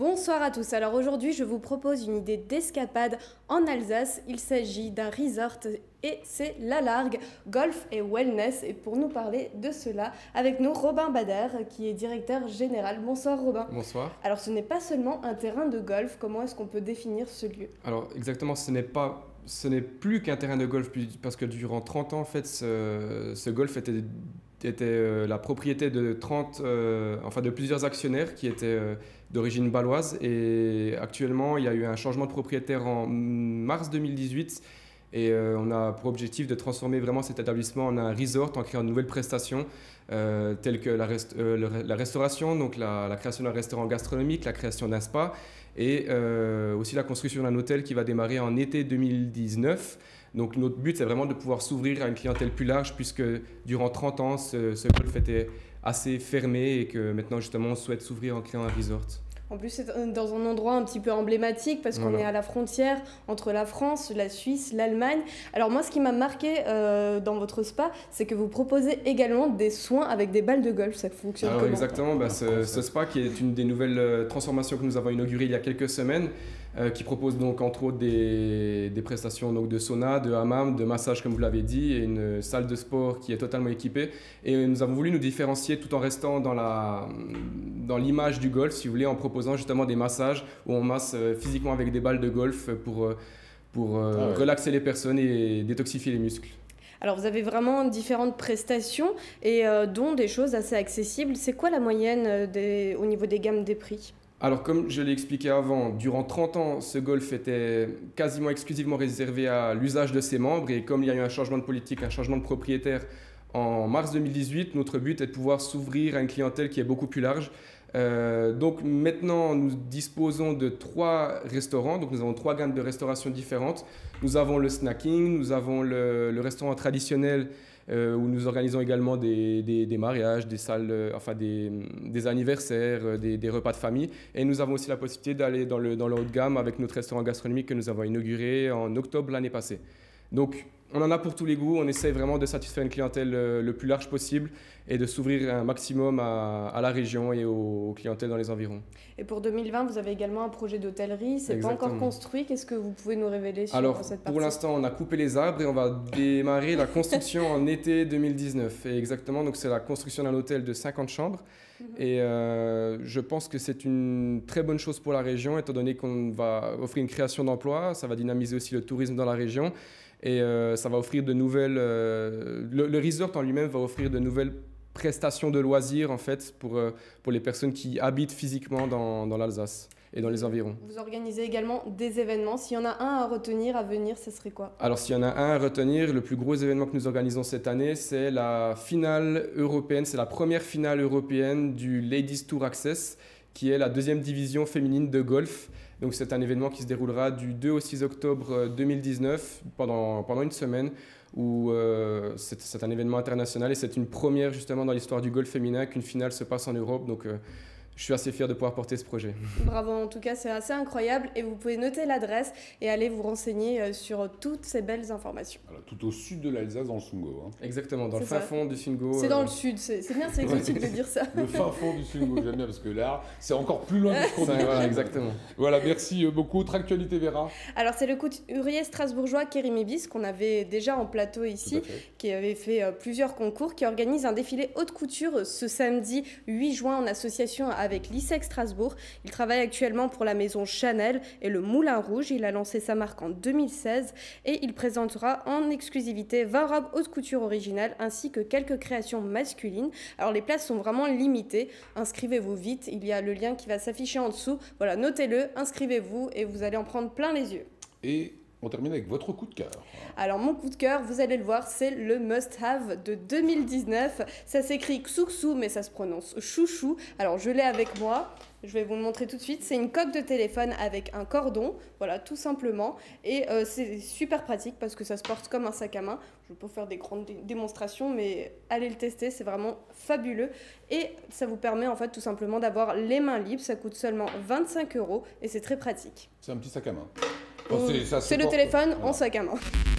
Bonsoir à tous. Alors aujourd'hui, je vous propose une idée d'escapade en Alsace. Il s'agit d'un resort et c'est La Largue, Golf et Wellness. Et pour nous parler de cela, avec nous, Robin Bader, qui est directeur général. Bonsoir Robin. Bonsoir. Alors ce n'est pas seulement un terrain de golf. Comment est-ce qu'on peut définir ce lieu? Alors exactement, ce n'est plus qu'un terrain de golf, parce que durant 30 ans, en fait, ce golf était la propriété de de plusieurs actionnaires qui étaient d'origine bâloise. Et actuellement, il y a eu un changement de propriétaire en mars 2018. Et on a pour objectif de transformer vraiment cet établissement en un resort en créant de nouvelles prestations telles que la restauration, donc la création d'un restaurant gastronomique, la création d'un spa et aussi la construction d'un hôtel qui va démarrer en été 2019. Donc notre but, c'est vraiment de pouvoir s'ouvrir à une clientèle plus large puisque durant 30 ans, ce golf était assez fermé et que maintenant, justement, on souhaite s'ouvrir en créant un resort. En plus, c'est dans un endroit un petit peu emblématique parce qu'on est à la frontière entre la France, la Suisse, l'Allemagne. Alors moi, ce qui m'a marqué dans votre spa, c'est que vous proposez également des soins avec des balles de golf. Ça fonctionne comment? Exactement, ce spa qui est une des nouvelles transformations que nous avons inaugurées il y a quelques semaines, qui propose donc entre autres des prestations donc de sauna, de hammam, de massage comme vous l'avez dit, et une salle de sport qui est totalement équipée. Et nous avons voulu nous différencier tout en restant dans l'image du golf, si vous voulez, en proposant justement des massages où on masse physiquement avec des balles de golf pour relaxer les personnes et détoxifier les muscles. Alors vous avez vraiment différentes prestations et dont des choses assez accessibles. C'est quoi la moyenne au niveau des gammes des prix? Alors comme je l'ai expliqué avant, durant 30 ans, ce golf était quasiment exclusivement réservé à l'usage de ses membres et comme il y a eu un changement de politique, un changement de propriétaire en mars 2018, notre but est de pouvoir s'ouvrir à une clientèle qui est beaucoup plus large. Donc maintenant, nous disposons de 3 restaurants, donc nous avons 3 gammes de restauration différentes. Nous avons le snacking, nous avons le restaurant traditionnel où nous organisons également des mariages, des salles, des anniversaires, des repas de famille. Et nous avons aussi la possibilité d'aller dans le haut de gamme avec notre restaurant gastronomique que nous avons inauguré en octobre l'année passée. Donc, on en a pour tous les goûts, on essaie vraiment de satisfaire une clientèle le plus large possible et de s'ouvrir un maximum à la région et aux clientèles dans les environs. Et pour 2020, vous avez également un projet d'hôtellerie, c'est pas encore construit, qu'est-ce que vous pouvez nous révéler sur cette partie? Pour l'instant, on a coupé les arbres et on va démarrer la construction en été 2019. Et exactement, donc c'est la construction d'un hôtel de 50 chambres. Et je pense que c'est une très bonne chose pour la région, étant donné qu'on va offrir une création d'emplois, ça va dynamiser aussi le tourisme dans la région. Et ça va offrir de nouvelles... le resort en lui-même va offrir de nouvelles prestations de loisirs en fait, pour les personnes qui habitent physiquement dans l'Alsace et dans les environs. Vous organisez également des événements. S'il y en a un à retenir à venir, ce serait quoi? Alors s'il y en a un à retenir, le plus gros événement que nous organisons cette année, c'est la finale européenne. C'est la première finale européenne du Ladies Tour Access, qui est la 2e division féminine de golf. Donc c'est un événement qui se déroulera du 2 au 6 octobre 2019 pendant une semaine où c'est un événement international et c'est une première justement dans l'histoire du golf féminin qu'une finale se passe en Europe. Donc je suis assez fier de pouvoir porter ce projet. Bravo, en tout cas c'est assez incroyable et vous pouvez noter l'adresse et aller vous renseigner sur toutes ces belles informations. Alors, tout au sud de l'Alsace, dans le Sundgau. Exactement, dans le fin fond du Sundgau. C'est dans le sud, c'est bien, c'est exotique de dire ça. Le fin fond du Sundgau, j'aime bien parce que là, c'est encore plus loin de ce qu'on dit. Voilà, exactement. Voilà, merci beaucoup. Autre actualité, Vera? Alors c'est le couturier strasbourgeois Kérim Ibis qu'on avait déjà en plateau ici, qui avait fait plusieurs concours, qui organise un défilé haute couture ce samedi 8 juin en association avec l'ISEC Strasbourg. Il travaille actuellement pour la maison Chanel et le Moulin Rouge. Il a lancé sa marque en 2016 et il présentera en exclusivité 20 robes haute couture originales ainsi que quelques créations masculines. Alors les places sont vraiment limitées. Inscrivez-vous vite. Il y a le lien qui va s'afficher en dessous. Voilà, notez-le, inscrivez-vous et vous allez en prendre plein les yeux. Et on termine avec votre coup de cœur. Alors mon coup de cœur, vous allez le voir, c'est le must-have de 2019. Ça s'écrit Xuxu, mais ça se prononce chouchou. Alors je l'ai avec moi, je vais vous le montrer tout de suite. C'est une coque de téléphone avec un cordon, voilà, tout simplement. Et c'est super pratique parce que ça se porte comme un sac à main. Je peux faire des grandes démonstrations, mais allez le tester, c'est vraiment fabuleux. Et ça vous permet en fait tout simplement d'avoir les mains libres. Ça coûte seulement 25 € et c'est très pratique. C'est un petit sac à main. C'est le téléphone en sac à main.